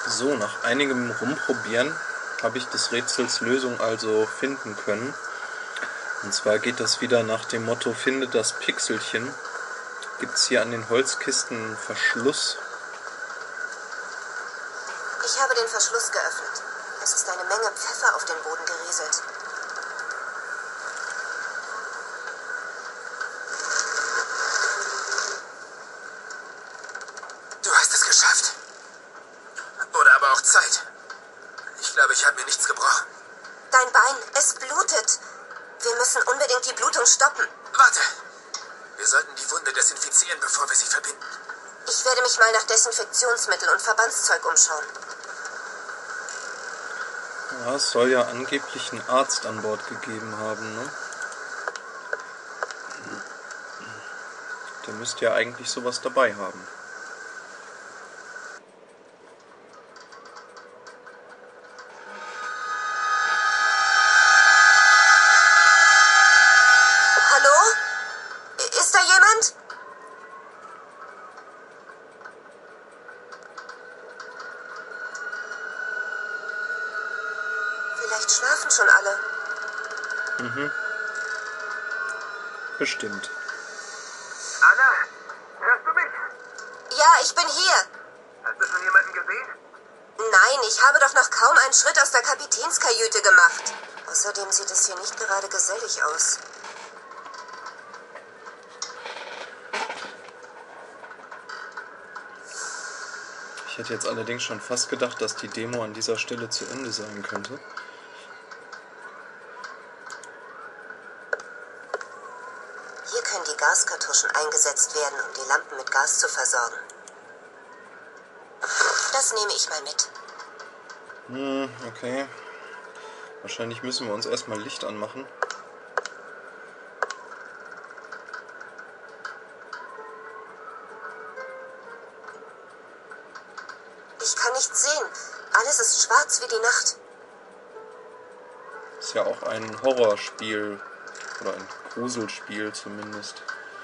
So, nach einigem Rumprobieren habe ich des Rätsels Lösung also finden können. Und zwar geht das wieder nach dem Motto: Finde das Pixelchen. Gibt es hier an den Holzkisten einen Verschluss? Ich habe den Verschluss geöffnet. Es ist eine Menge Pfeffer auf den Boden gerieselt. Du hast es geschafft. Oder aber auch Zeit. Ich glaube, ich habe mir nichts gebrochen. Dein Bein, es blutet. Wir müssen unbedingt die Blutung stoppen. Warte. Wir sollten die Wunde desinfizieren, bevor wir sie verbinden. Ich werde mich mal nach Desinfektionsmittel und Verbandszeug umschauen. Ja, es soll ja angeblich einen Arzt an Bord gegeben haben, ne? Der müsste ja eigentlich sowas dabei haben. Hallo? Ist da jemand? Vielleicht schlafen schon alle. Bestimmt. Anna, hörst du mich? Ja, ich bin hier. Hast du schon jemanden gesehen? Nein, ich habe doch noch kaum einen Schritt aus der Kapitänskajüte gemacht. Außerdem sieht es hier nicht gerade gesellig aus. Ich hätte jetzt allerdings schon fast gedacht, dass die Demo an dieser Stelle zu Ende sein könnte. Hier können die Gaskartuschen eingesetzt werden, um die Lampen mit Gas zu versorgen. Das nehme ich mal mit. Okay. Wahrscheinlich müssen wir uns erstmal Licht anmachen. Ich kann nichts sehen. Alles ist schwarz wie die Nacht. Ist ja auch ein Horrorspiel. Oder ein Gruselspiel zumindest.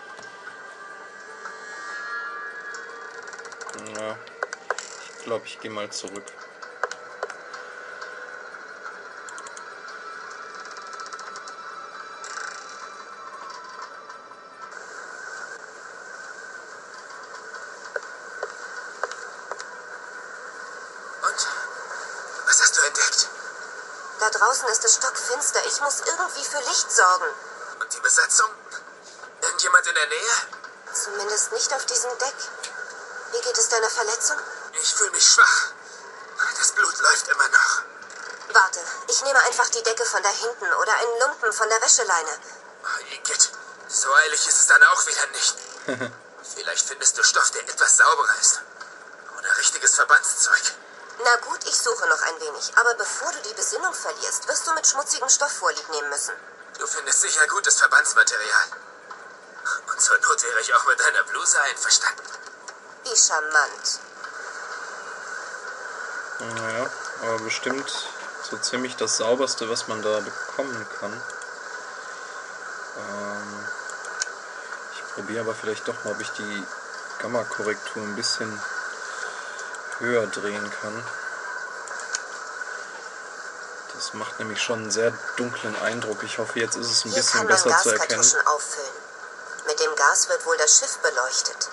Ja, ich glaube, ich gehe mal zurück. Und? Was hast du entdeckt? Da draußen ist es stockfinster. Ich muss irgendwie für Licht sorgen. Und die Besatzung? Irgendjemand in der Nähe? Zumindest nicht auf diesem Deck. Wie geht es deiner Verletzung? Ich fühle mich schwach. Das Blut läuft immer noch. Warte, ich nehme einfach die Decke von da hinten oder einen Lumpen von der Wäscheleine. Oh, Igitt, so eilig ist es dann auch wieder nicht. Vielleicht findest du Stoff, der etwas sauberer ist. Oder richtiges Verbandszeug. Na gut, ich suche noch ein wenig. Aber bevor du die Besinnung verlierst, wirst du mit schmutzigem Stoff vorlieb nehmen müssen. Du findest sicher gutes Verbandsmaterial. Und zur Not wäre ich auch mit deiner Bluse einverstanden. Wie charmant. Naja, aber bestimmt so ziemlich das Sauberste, was man da bekommen kann. Ich probiere aber vielleicht doch mal, ob ich die Gamma-Korrektur ein bisschen höher drehen kann. Das macht nämlich schon einen sehr dunklen Eindruck. Ich hoffe, jetzt ist es ein bisschen besser zu erkennen. Hier kann man Gaskartuschen auffüllen. Mit dem Gas wird wohl das Schiff beleuchtet.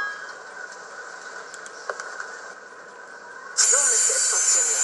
So müsste es funktionieren.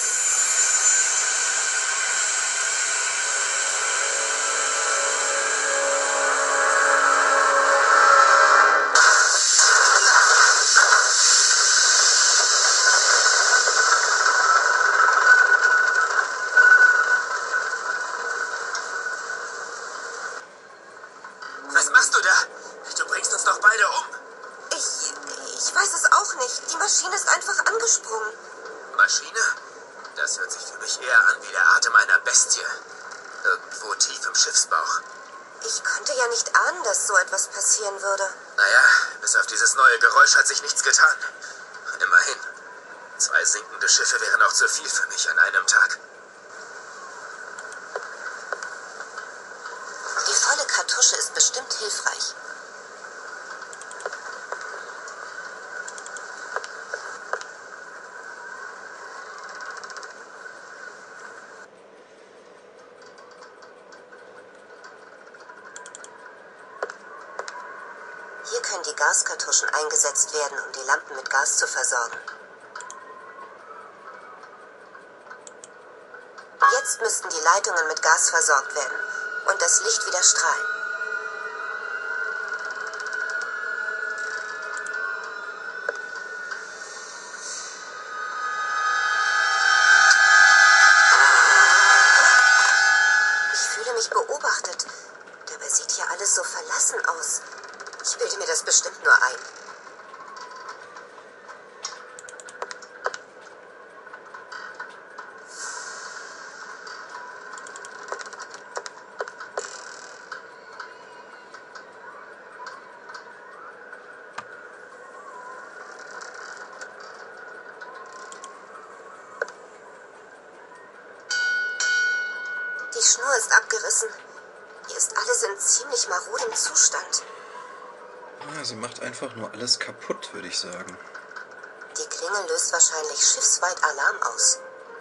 Was machst du da? Du bringst uns doch beide um. Ich weiß es auch nicht. Die Maschine ist einfach angesprungen. Maschine? Das hört sich für mich eher an wie der Atem einer Bestie. Irgendwo tief im Schiffsbauch. Ich konnte ja nicht ahnen, dass so etwas passieren würde. Naja, bis auf dieses neue Geräusch hat sich nichts getan. Immerhin. 2 sinkende Schiffe wären auch zu viel für mich an einem Tag. Die volle Kartusche ist bestimmt hilfreich. Gaskartuschen eingesetzt werden, um die Lampen mit Gas zu versorgen. Jetzt müssten die Leitungen mit Gas versorgt werden und das Licht wieder strahlen. Ich fühle mich beobachtet. Dabei sieht hier alles so verlassen aus. Ich bilde mir das bestimmt nur ein. Die Schnur ist abgerissen. Hier ist alles in ziemlich marodem Zustand. Ja, sie macht einfach nur alles kaputt, würde ich sagen. Die Klingel löst wahrscheinlich schiffsweit Alarm aus.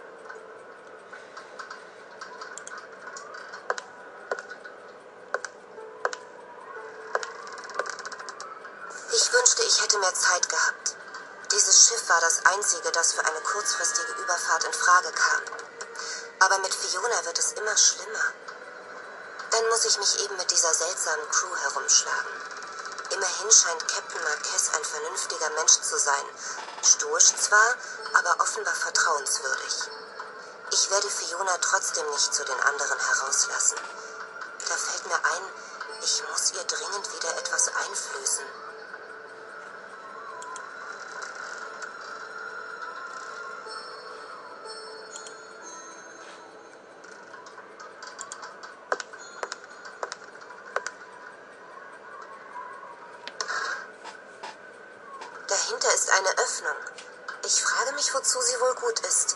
Ich wünschte, ich hätte mehr Zeit gehabt. Dieses Schiff war das einzige, das für eine kurzfristige Überfahrt in Frage kam. Aber mit Fiona wird es immer schlimmer. Dann muss ich mich eben mit dieser seltsamen Crew herumschlagen. Immerhin scheint Captain Marquez ein vernünftiger Mensch zu sein. Stoisch zwar, aber offenbar vertrauenswürdig. Ich werde Fiona trotzdem nicht zu den anderen herauslassen. Da fällt mir ein, ich muss ihr dringend wieder etwas einflößen. Dahinter ist eine Öffnung. Ich frage mich, wozu sie wohl gut ist.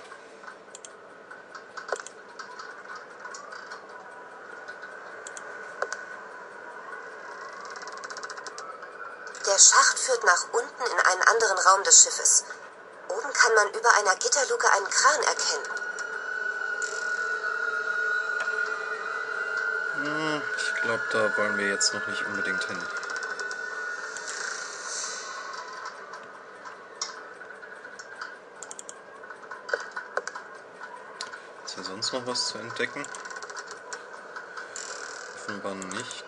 Der Schacht führt nach unten in einen anderen Raum des Schiffes. Oben kann man über einer Gitterluke einen Kran erkennen. Ich glaube, da wollen wir jetzt noch nicht unbedingt hin. Ist hier sonst noch was zu entdecken? Offenbar nicht.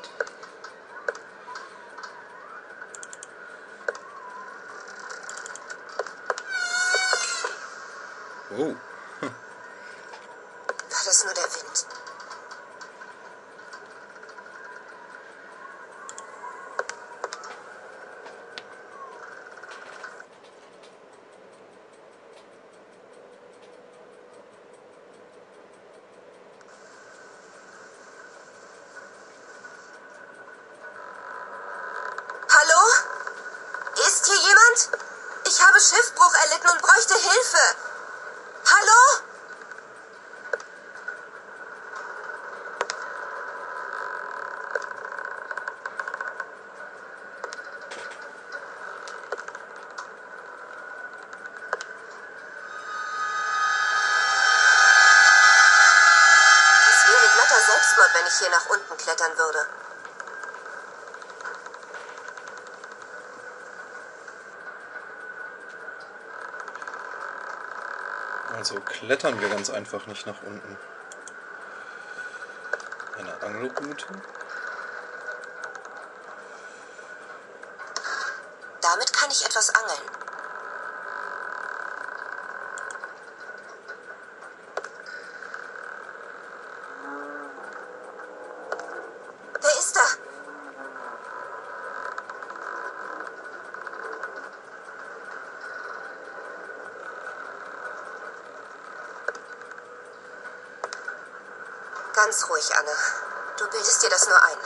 Oh. War das nur der Wind? Hallo? Ist hier jemand? Ich habe Schiffbruch erlitten und bräuchte Hilfe. Hallo? Das wäre glatter Selbstmord, wenn ich hier nach unten klettern würde. Also klettern wir ganz einfach nicht nach unten. Eine Angelroute. Damit kann ich etwas angeln. Wer ist da? Ganz ruhig, Anne. Du bildest dir das nur ein.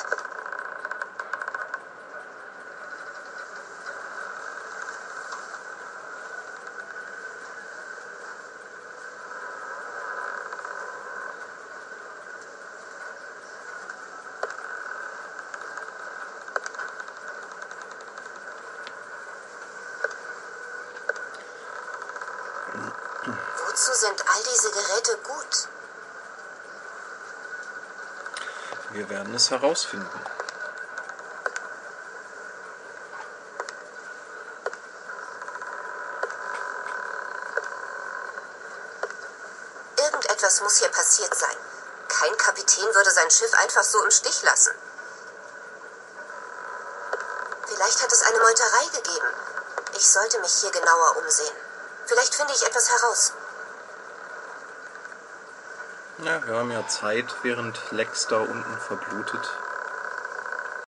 Wozu sind all diese Geräte gut? Wir werden es herausfinden. Irgendetwas muss hier passiert sein. Kein Kapitän würde sein Schiff einfach so im Stich lassen. Vielleicht hat es eine Meuterei gegeben. Ich sollte mich hier genauer umsehen. Vielleicht finde ich etwas heraus. Ja, wir haben ja Zeit, während Lex da unten verblutet.